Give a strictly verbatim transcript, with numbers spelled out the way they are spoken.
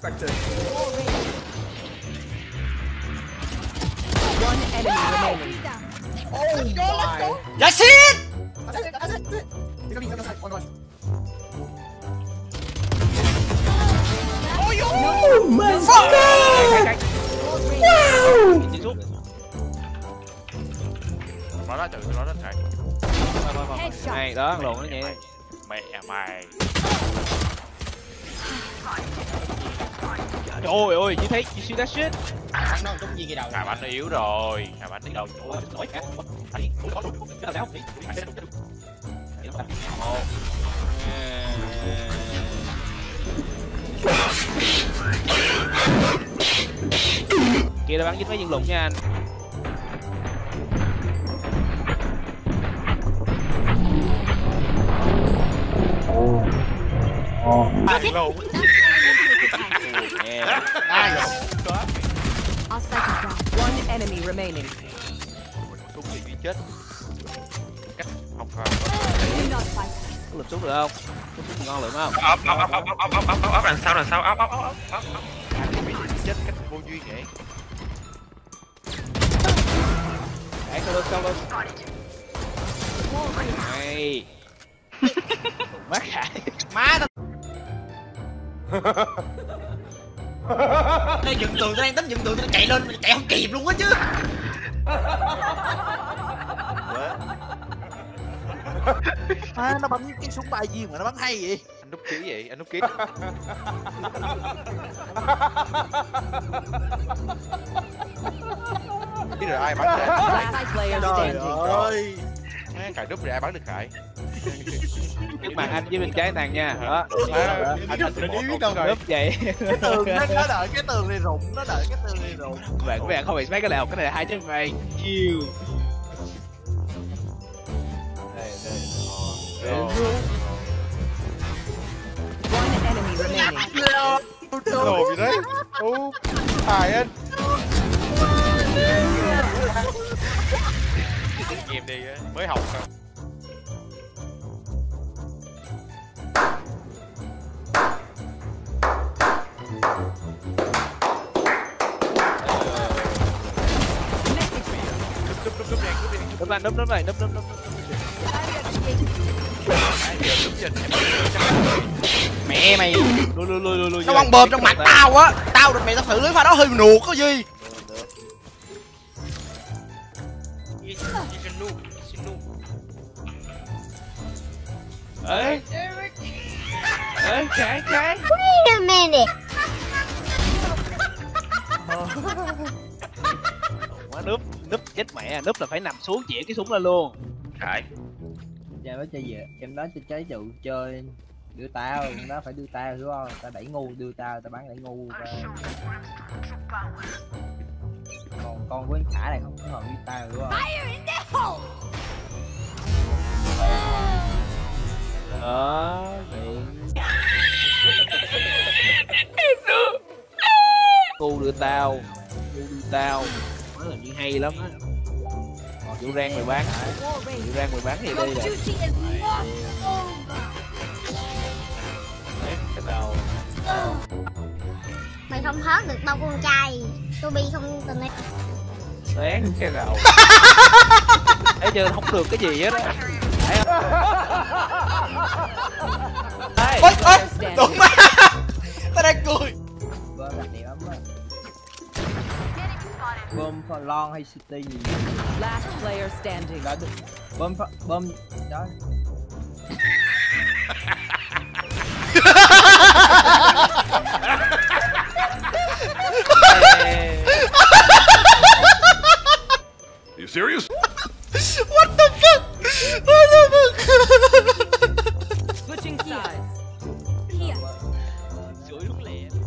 Spectre. One enemy remaining. Oh my. That's it. That's it. That's it. He's gonna be on the side. On the right. Oh my god. Wow. Nó đó, tự nó đó thầy. Này đó, lộn nó nhẹ. Mẹ mày. Trời ơi, you thấy, you see that shit? Thằng nó trúng gì cái đầu. Khả bánh nó yếu rồi, khả bánh nó yếu rồi. Kia đã bắn dính mấy viên lục nha anh. Ăn luôn. Ai rồi? One enemy remaining. Súng gì bị chết. Cách học có lượm súng được không? Có súng ngon lượm không? ấp ấp ấp ấp ấp ấp ấp ấp ấp đằng sau đằng sau ấp ấp ấp ấp ấp. Anh bị chết cách vô duyên vậy. Đấy, sau lưng sau lưng. Này. Má Khải. Má tao. Đây dựng tường, tao đang tính dựng tường, tao chạy lên, chạy không kịp luôn á chứ. À, nó bắn cái súng ba viên mà nó bắn hay vậy. Anh núp ký vậy, anh núp ký. Biết rồi ai bắn ra. Last player standing. Ơi. Khải núp rồi ai bắn được Khải. Trước mặt anh với bên trái thằng nha. Đó. À, anh anh Mình một biết đâu Núp vậy. Cái tường nó, nó đợi cái tường này rụng, nó đợi cái tường này rụng. Bạn các bạn không bị mấy cái nào, cái này là hai chấm mày. Chill. Đây đây. One enemy remaining. Đồ gì đấy? Ô, Tài anh. Kinh nghiệm đi mới học thôi. Núp anh, núp núp này, núp núp núp. Mẹ mày. Lui lui lui lui lui. Nó bong bơm trong mặt tao á. Tao được mày tao thử lưới pha đó hơi nuột có gì. Ê. Ê, cái cái. Wait a minute. Quá núp, núp chết mẹ, núp là phải nằm xuống chĩa cái súng lên luôn. Khải. Cha nói chơi về, em nói cho trái trụ chơi đưa tao, nó phải đưa tao hiểu không? Tao đẩy ngu đưa tao, tao bắn đẩy ngu tao. Còn con của anh Khả này không có hồn như tao hiểu không? Đó, vậy. Cu đưa tao, cu đưa tao, nó làm như hay lắm á. Còn Vũ Rang mày bán, Vũ Rang mày bán gì đây rồi? Cái đầu. Mày không thoát được đâu con trai. Tôi bi không tình này. Sáng cái đầu. Thấy chưa, không được cái gì hết á. Ôi ôi, tụi má. Tao đang cười. Bơm đặt điểm ấm á. Bơm for long hay city gì? Last player standing. Đó, bơm bơm đó.